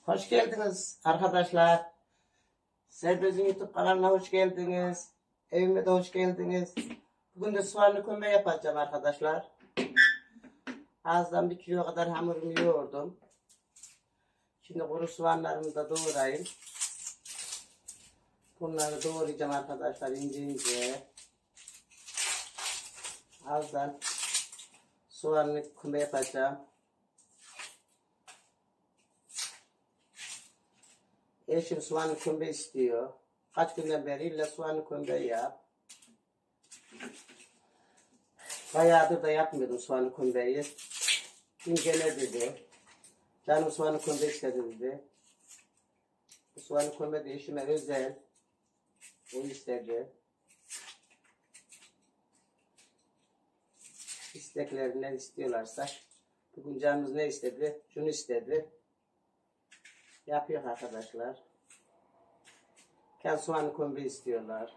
Hoş geldiniz arkadaşlar. Serbest'in YouTube kanalına hoş geldiniz. Evime de hoş geldiniz. Bugün de soğanlı kömbe yapacağım arkadaşlar. Azdan 1 kilo kadar hamurumu yoğurdum. Şimdi kuru soğanlarımı da doğrayayım. Bunları doğrayacağım arkadaşlar ince ince. Azdan soğanlı kömbe yapacağım. Eşim soğanlı kömbe istiyor. Kaç günden beri illa soğanlı kömbe yap. Bayağıdır da yapmıyordum soğanlı kömbeyi. Dün gene dedi. Canım soğanlı kömbe istedi dedi. Bu soğanlı kömbe de eşime özel. O istedi. İsteklerini istiyorlarsa. Bugün canımız ne istedi? Şunu istedi. Yapıyor arkadaşlar. Kendi soğanlı kömbe istiyorlar.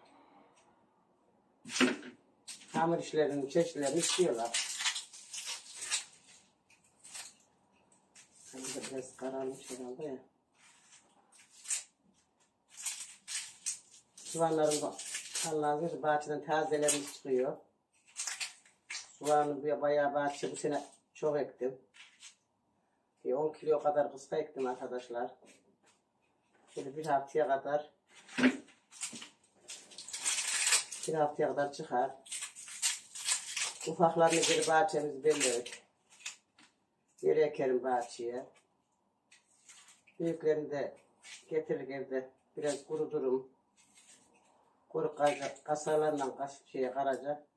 Hamur işlerinin çeşitlerini istiyorlar. Hani de biraz kararmış herhalde ya. Soğanlarım da Allah'ın bahçeden tazelerimiz çıkıyor. Soğanı bayağı bahçe bu sene çok ektim. 10 kilo kadar kıska ektim arkadaşlar. Şöyle bir haftaya kadar çıkar. Ufaklarını geri bahçemizi belirledik. Geri ekerim bahçeye. Büyüklerini de getirir evde biraz kuruturum. Kuru kasalarla karaca.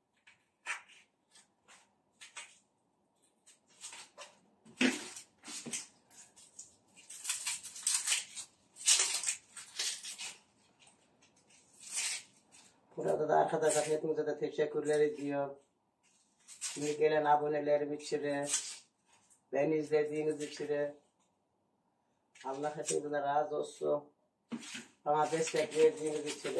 Burada da arkadaşlar hepinize de teşekkürler ediyorum. Şimdi gelen abonelerim için, beni izlediğiniz için Allah hepinizden razı olsun. Bana destek verdiğiniz için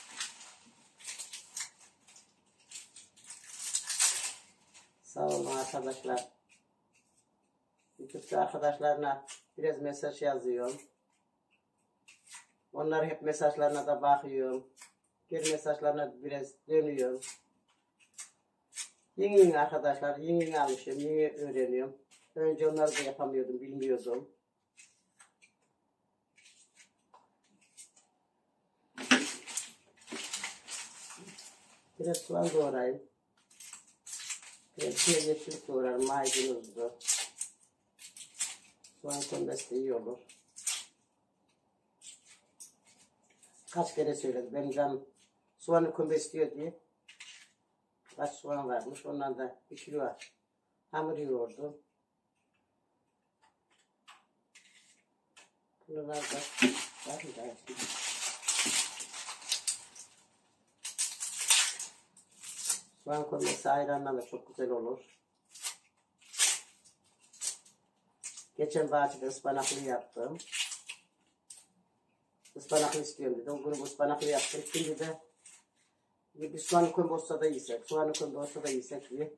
sağ olun arkadaşlar. YouTube'da arkadaşlarına biraz mesaj yazıyorum. Onlar hep mesajlarına da bakıyorum. Geri mesajlarına biraz dönüyorum. Yeni arkadaşlar, yeni alışıyorum, yeni öğreniyorum. Önce onları da yapamıyordum, bilmiyordum. Biraz soğan doğrayayım. Biraz yeşillik doğrarım, maydanozlu. Soğan kömbesi de iyi olur. Kaç kere söyledim, benim canım soğanı kömbe istiyor diye. Kaç soğan varmış, ondan da 1 kilo var. Hamur yoğurdum. Bunlar da var mı daha? Soğan kömbesi ayranla da çok güzel olur. Geçen bahçede ıspanaklı yaptım. Ispanaklı istiyorum dedim. O gün ıspanaklı yaptım. Şimdi de bir soğanlı kömbe olsa da yiyecek. Soğanlı kömbe olsa da yiyecek diye.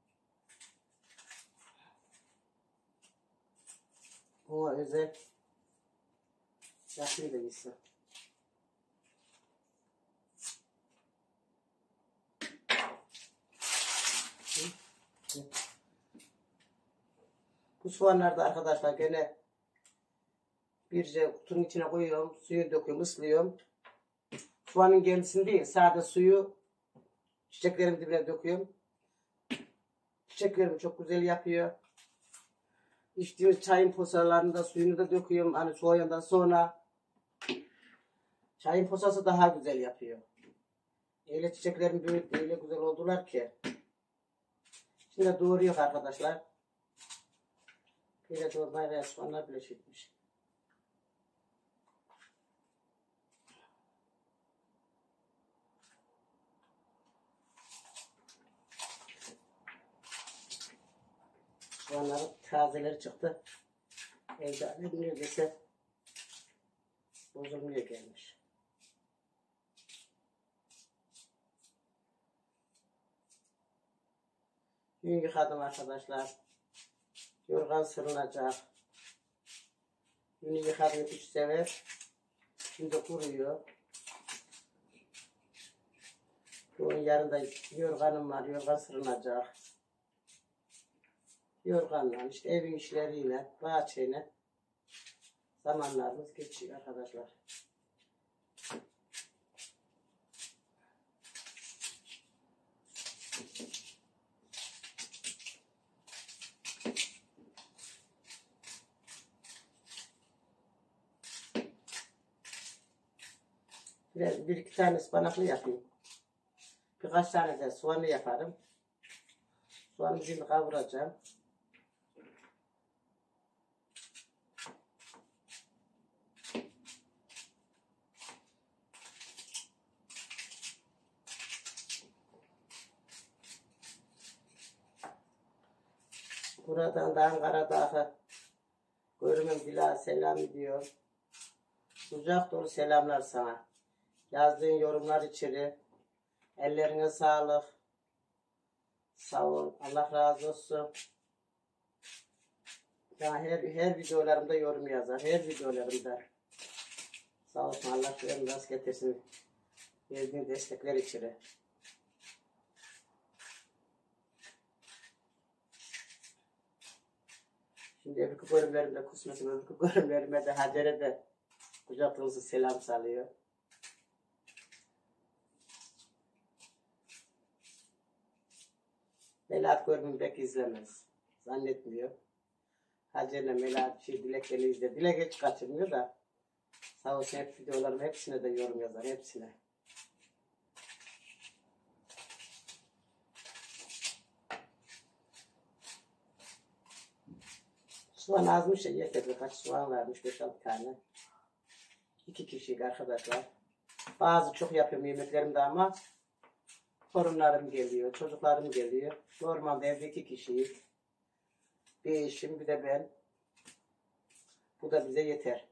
O özel yapayım da yiyecek. Bu soğanları da arkadaşlar gene bir kutunun içine koyuyorum. Suyu döküyorum, ıslıyorum. Soğanın kendisini değil, sade suyu çiçeklerin dibine döküyorum. Çiçeklerimi çok güzel yapıyor. İçtiğimiz çayın posalarını da suyunu da döküyorum. Hani soğuyandan sonra çayın posası daha güzel yapıyor. Öyle çiçeklerim büyük, öyle güzel oldular ki. Şimdi doğruyor arkadaşlar. Böyle doğrayla soğanlar bile çıkmış. Soğanların tazeleri çıktı. Evde annem neredeyse bozulmuyor gelmiş. Dün yıkadım arkadaşlar. Yorgan sırılacak. Yünü yıkadım 3 sefer. Şimdi kuruyor. Bugün yarın da yorganım var. Yorgan sırınacak. Yorganla işte evin işleriyle, bahçeyle zamanlarımız geçiyor arkadaşlar. Bir iki tane ıspanaklı yapayım. Birkaç tane de soğanlı yaparım. Soğanı şimdi kavuracağım. Buradan da Ankara'da görümüm Dila selam diyor. Kucak dolu selamlar sana. Yazdığın yorumlar içeri. Ellerine sağlık. Sağ ol. Allah razı olsun. Ya her videolarımda yorum yazar. Her videolarımda. Sağ olsun. Allah rast getirsin. Verdiğin destekler içeri. Şimdi öbürkü bölümlerimde kusmesin. Öbürkü bölümlerime de Hacer'e de kucak dolusu selam salıyor. Melahat görümünü pek izlemez. Zannetmiyor. Hacer'le Melahat Dilek beni izler. Dilek hiç kaçırmıyor da. Sağ olsun hep videolarım hepsine de yorum yazar. Hepsine. Soğan azmış ya yeter. Birkaç soğan vermiş. 5-6 tane. 2 kişilik arkadaşlar. Bazı çok yapıyorum yemeklerimde ama torunlarım geliyor. Çocuklarım geliyor. Normalde evde 2 kişiyiz. Bir eşim bir de ben. Bu da bize yeter.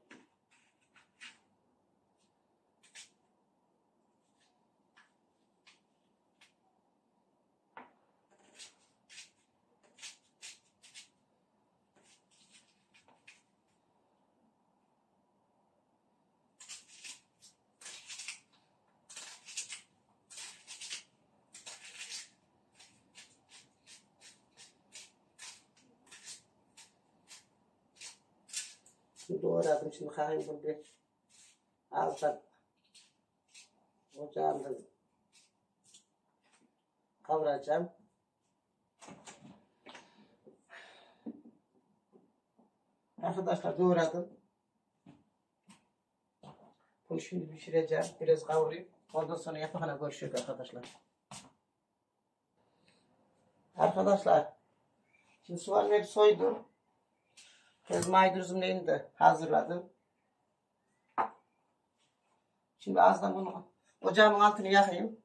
Şimdi doğradım. Şimdi kahvemi burada azdan ocağımda kavuracağım. Arkadaşlar doğradım. Bunu şimdi pişireceğim. Biraz kavurayım. Ondan sonra yapakına görüşürüz arkadaşlar. Arkadaşlar şimdi soğanları soydum. Biraz maydanozum neyini de hazırladım. Şimdi azdan bunu ocağımın altını yakayım.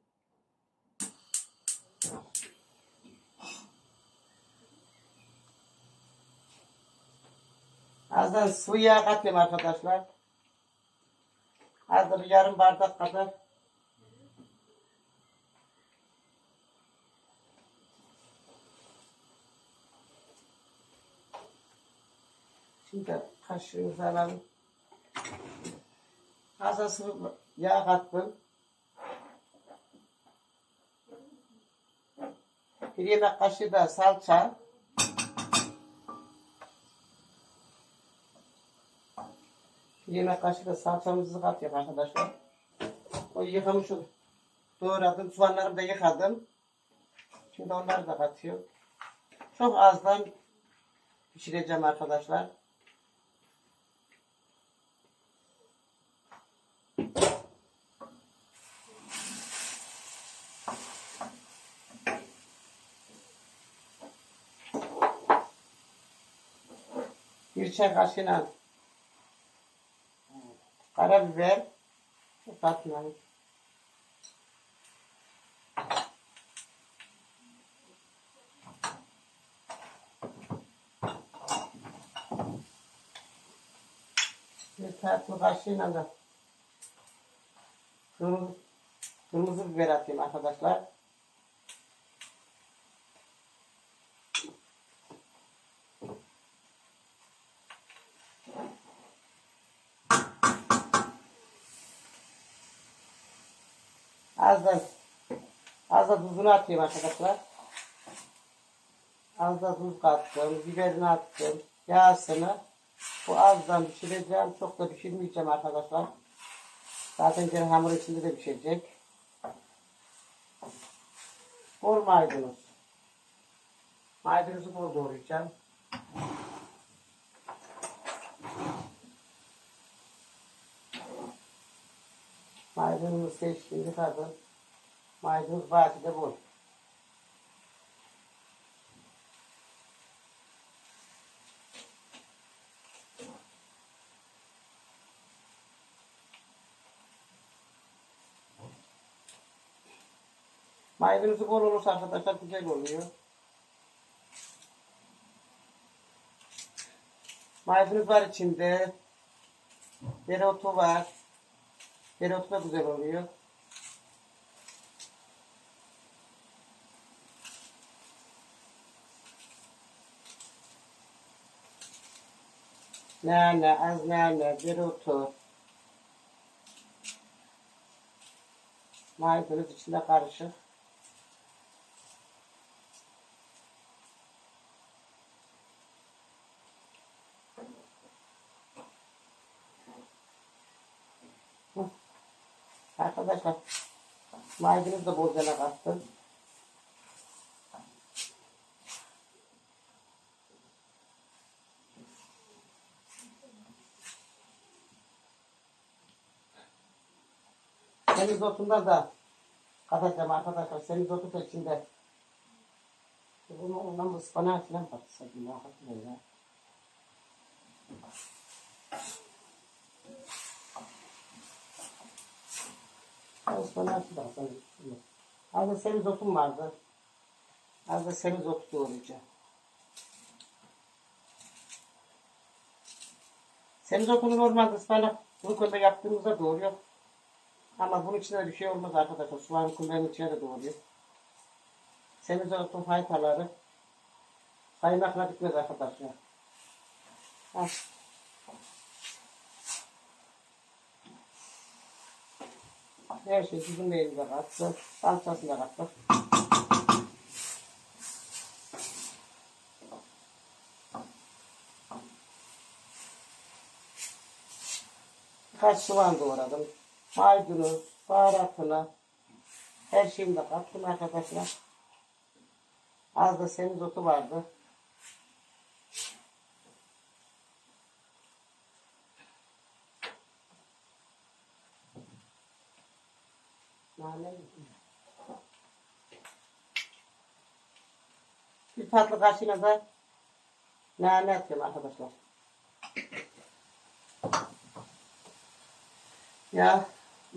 Azdan sıvı yağ katıyorum arkadaşlar. Hazır yarım bardak kadar. Şimdi kaşığımızı alalım. Hazır sıvı yağ kattım. Bir yemek kaşığı da salça. Bir yemek kaşığı da salçamızı katıyorum arkadaşlar. O yıkamışım. Doğradım. Soğanlarımı da yıkadım. Şimdi onları da katıyorum. Çok azdan pişireceğim arkadaşlar. Bir çay kaşığıyla karabiber katmayın. Bir tatlı kaşığıyla da kırmızı biber atayım arkadaşlar. azdan az da tuzunu atayım arkadaşlar. Az da tuz kattım. Biberini attım. Yağsını. Bu azdan pişireceğim. Çok da pişirmeyeceğim arkadaşlar. Zaten gene hamur içinde de pişecek. Bol maydanoz. Maydanozu bol doğrayacağım. Maydanozu seçtiğimde tabi maydanoz bahçede bol. Maydanozu bol olursa arkadaşlar güzel oluyor. Maydanoz var içinde. Dereotu var. Dereotu da güzel oluyor. Nane, az nane, dereotu. Maydanoz içinde karışık. Arkadaşlar maydanoz da bolcana kattım. Semizotundan da katacağım arkadaşlar. Semizotu da içinde. Bunu ondan da ıspanağı falan katacağım. Ya. Ispanağı falan katacağım. Az da semizotum vardı. Az da semizotu doğrayacağım. Semizotunu normalde ıspanak kuru kömbe yaptığımızda doğruyor. Ama bunun içinde bir şey olmaz arkadaşlar. Soğan kömbenin içine de doğruyor. Semizotun faydaları saymakla bitmez arkadaşlar. Ha. Her şey bizim elimize kattı. Salçasını da kattık. Birkaç soğan doğradım. Maydanoz, baharatını, her şeyini de kattım arkadaşlar. Az da semizotu vardı. Bir tatlı kaşığına da nane atıyorum arkadaşlar. Ya.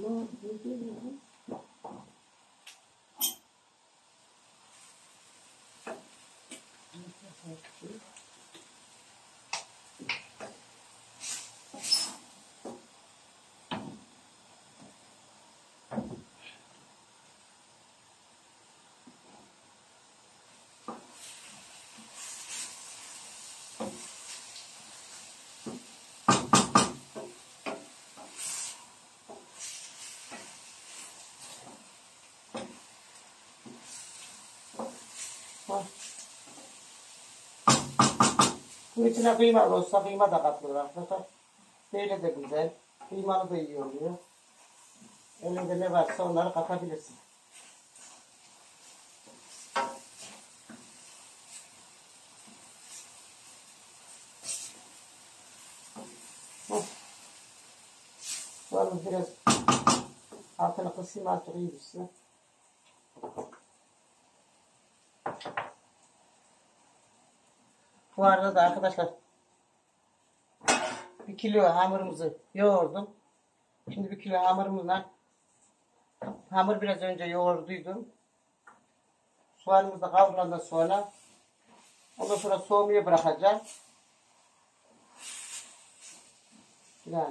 Bunun içine kıyma olsa kıyma da katılır arkadaşlar. Böyle de güzel. Kıymalı da iyi oluyor. Elinde ne varsa onları katabilirsin. Soğanı biraz altına kısayım artık iyi düşsün. Bu arada da arkadaşlar 1 kilo hamurumuzu yoğurdum. Şimdi 1 kilo hamurumuzla hamur biraz önce yoğurduydum. Soğanımızı da kavrulandan sonra ondan sonra soğumaya bırakacağım. Yani.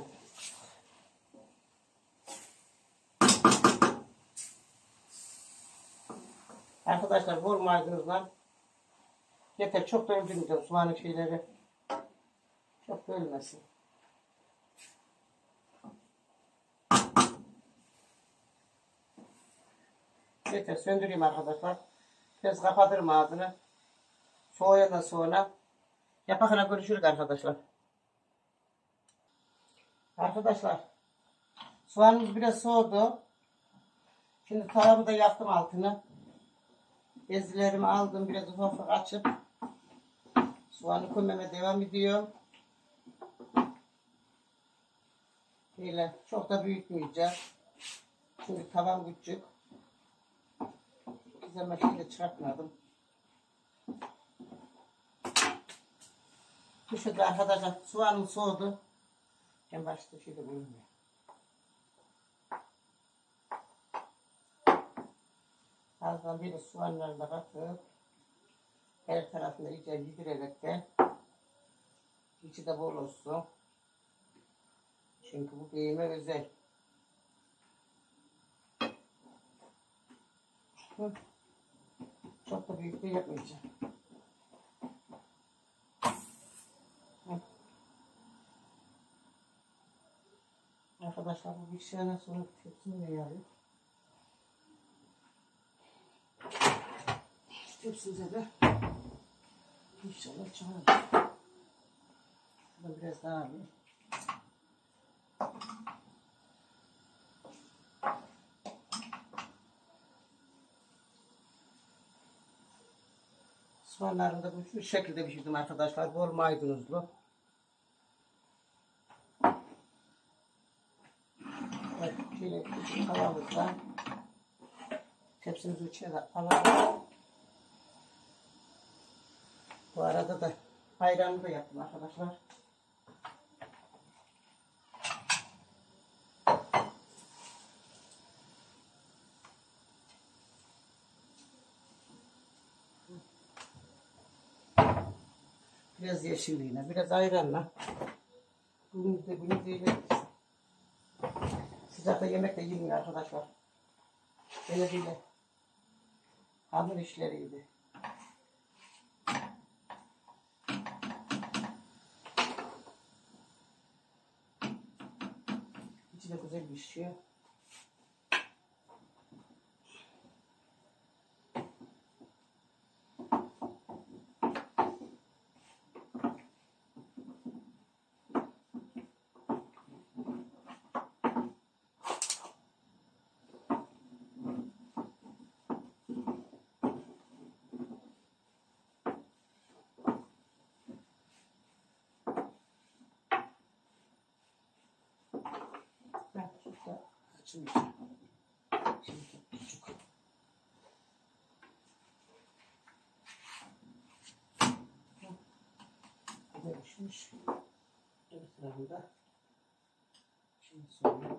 Arkadaşlar bol maydanozla yeter, çok da öldürmeyeceğim soğanın şeyleri. Çok bölmesin. Yeter söndüreyim arkadaşlar. Biraz kapatırım ağzını. Soğuyandan sonra yapakına görüşürüz arkadaşlar. Arkadaşlar soğanımız biraz soğudu. Şimdi tavamı da yaktım altını. Bezilerimi aldım. Biraz ufak ufak açıp soğanı koymama devam ediyorum. Böyle çok da büyütmeyeceğim. Çünkü tavam küçük. Kızarma şeyle çıkartmadım. Bu şekilde arkadaşlar soğanım soğudu. Ben başka şey de koymuyorum. Azdan bir soğanlarını da katıp her tarafını iyice yedirerek de içi de bol olsun. Çünkü bu beyime özel. Çok da büyük de yapmayacağım. Arkadaşlar bu bir şeyden sonra tepsimi yarıyor. Tepsimize de inşallah çıkarır. Şurada biraz daha alayım. Soğanlarını da bu şekilde pişirdim arkadaşlar. Bol maydanozlu. Evet, şöyle küçük tavamızda tepsimizin içine de alalım. Bu arada da ayranı da yaptım arkadaşlar. Biraz yeşilliğine, biraz ayranla. Bunu değil. Sıcakta yemek de yemiyor arkadaşlar. Böyle böyle. Hamur işleriydi. İçi de güzel pişiyor. Ben şurada açmayacağım. Şimdi küçük. Böyle pişmiş. Bir tarafında. Şimdi sonra.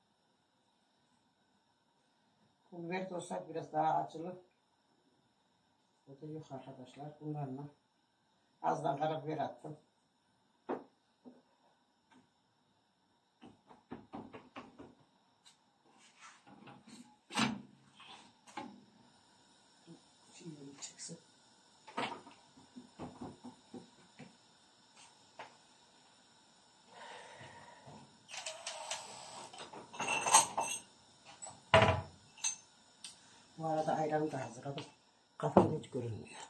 Bu biber de olsa biraz daha acılı. O da yok arkadaşlar. Bunlarla azdan karabiber attım. Şimdi çıksın. Bu arada ayranı da hazırladım. Kafamda hiç görünmüyor.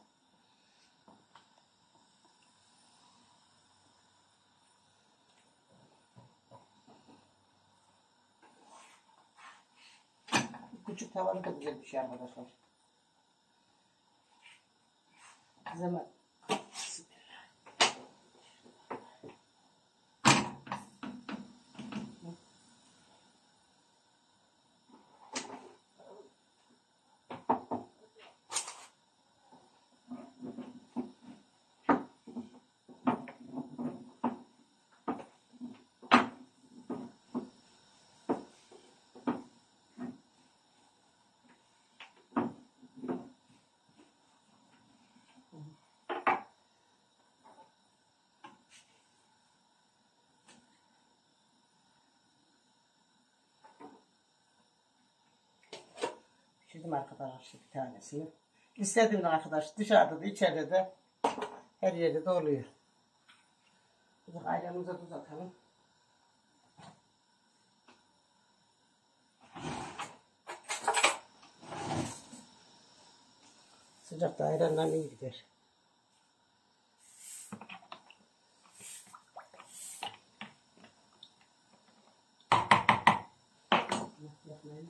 Küçük tavanı da güzel bir şey arkadaşlar. Zaman pişirdim arkadaşlar bir tanesini. İstediğimde arkadaş dışarıda da içeride de her yerde de oluyor. Burada ayranımıza tuz atalım. Sıcakta ayranla iyi gider. Yapmayın.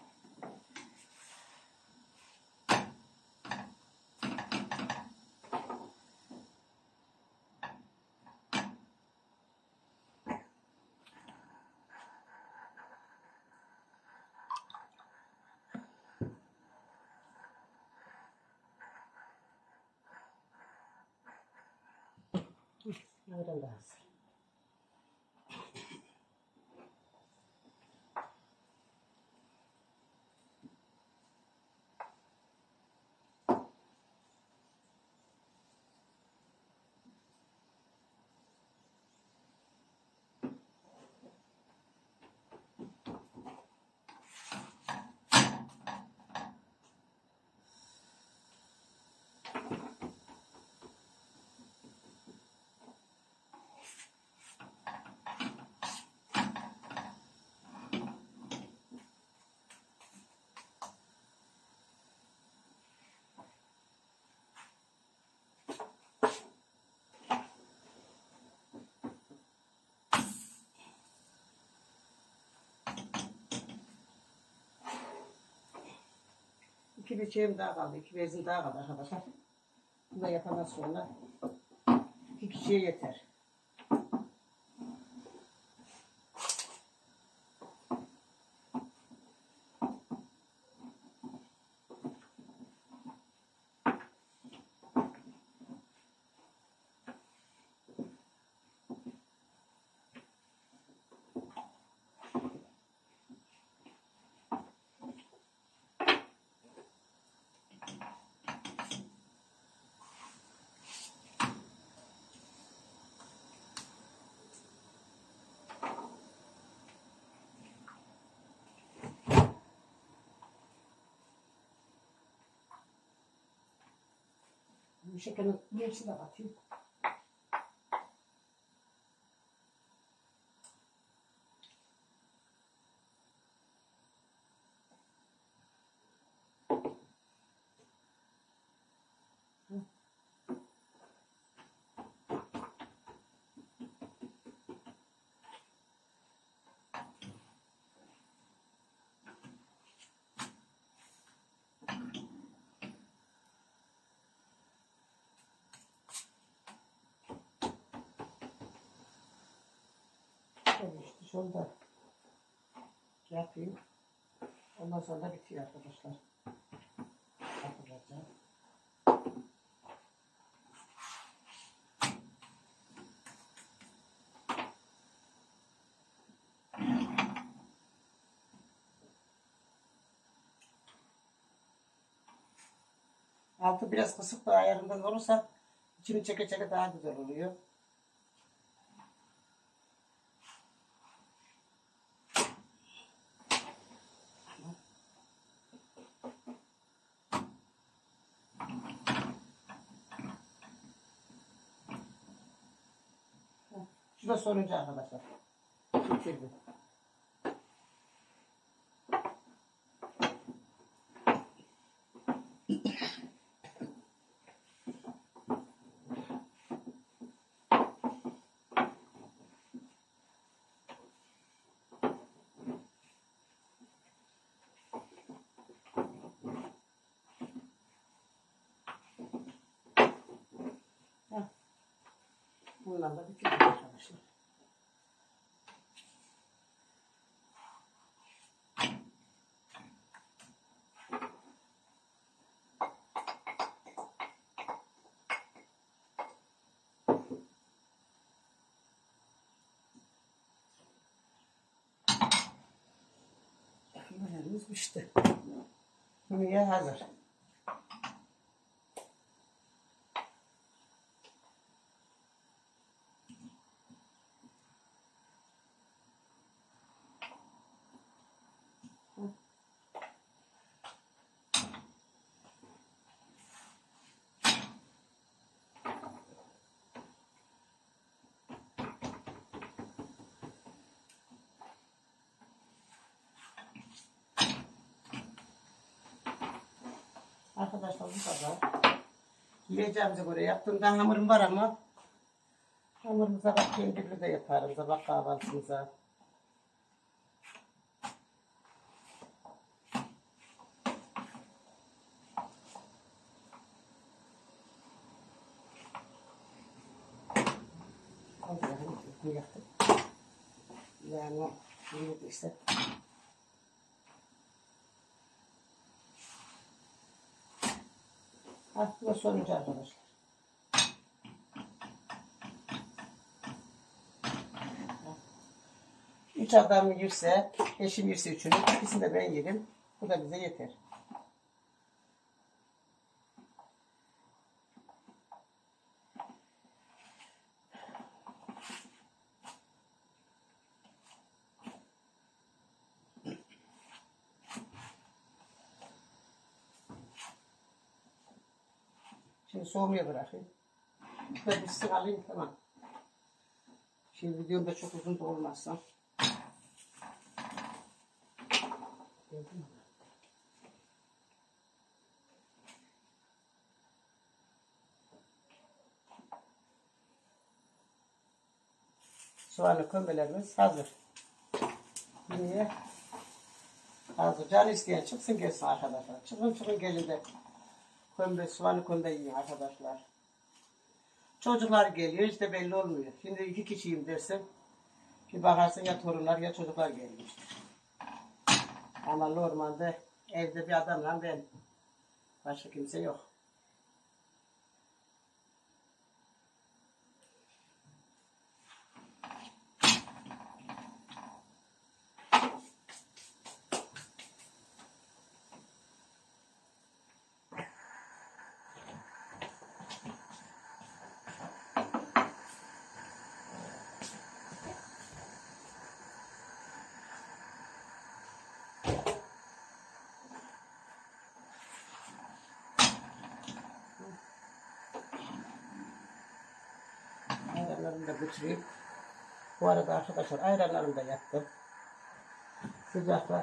Ayran da hazır. İki biçeğim daha kaldı. İki bezim daha kaldı arkadaşlar. Bunu da yapamaz sonra. İki kişiye yeter. Bu şekerin hepsini de atayım. İşte şunu da yapayım. Ondan sonra da bitiyor arkadaşlar. Yapacağım. Altı biraz kısık da ayarından olursa içini çeke çeke daha güzel oluyor. Şu da sonuncu arkadaşlar. Bitirdim. Bundan da bitirdim arkadaşlar. Yemeğimiz pişti. Yemeğe hazır. arkadaşlar bu kadar. Yiyeceğimize göre yaptım. Daha hamurum var ama hamurumuza bak kendimiz de yaparız. Sabah kahvaltımıza. Allah'ım yaptım. Yani işte. Bu sonuncu arkadaşlar. Üç adam yerse, eşim yerse üçünü, ikisini de ben yerim. Bu da bize yeter. Şimdi soğumaya bırakayım. Ben bir sık alayım, tamam. Şimdi videomda çok uzun da olmazsa. Soğanlı kömbelerimiz hazır. Niye? Hazır. Can isteyen çıksın gelsin arkadaşlar. Çıkın gelin de. Kömbe, soğanlı kömbe yiyin arkadaşlar. Çocuklar geliyor işte belli olmuyor. Şimdi 2 kişiyim dersin. Bir bakarsın ya torunlar ya çocuklar geliyor. Ama normalde evde bir adamla ben. Başka kimse yok. Ayranlarımı da götüreyim. Bu arada arkadaşlar ayranlarımı da yaptım. Sıcaklar.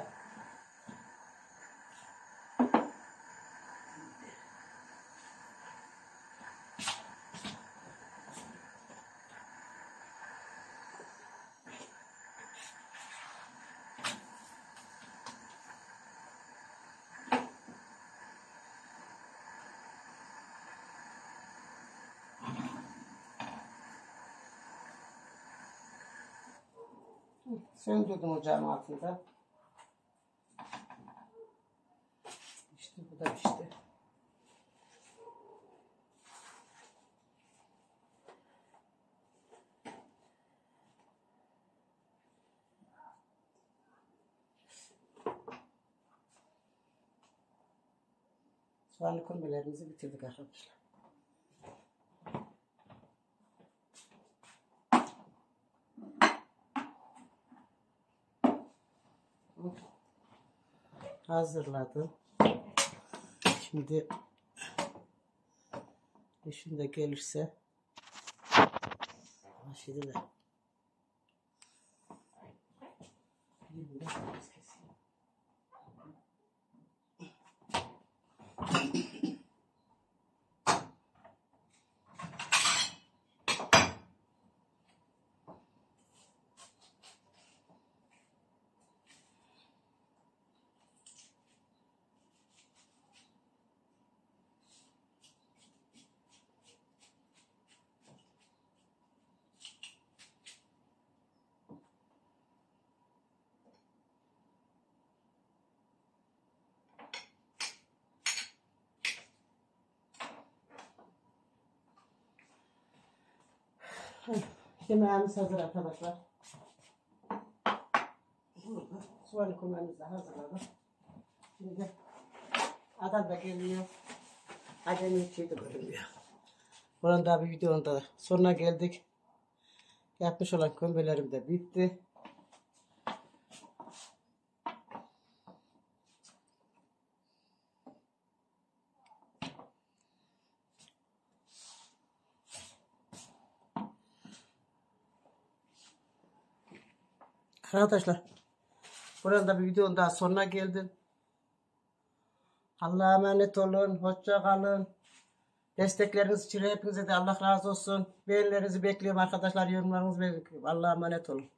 Söndürdüm ocağın altında. İşte bu da işte. Soğanlı kömbelerimizi bitirdik arkadaşlar. Hazırladım. Şimdi eşim de gelirse şimdi de yemeğimiz hazır arkadaşlar. Soğanlı kömbemizi de hazırladım. Şimdi adam da geliyor. Acemi hiç şey de görünmüyor. Buranın da bir videonun da sonuna geldik. Yapmış olan kömbelerim de bitti. Arkadaşlar buranın da bir videonun daha sonuna geldim. Allah'a emanet olun. Hoşça kalın. Destekleriniz için hepinize de Allah razı olsun. Beğenilerinizi bekliyorum arkadaşlar. Yorumlarınızı bekliyorum. Allah'a emanet olun.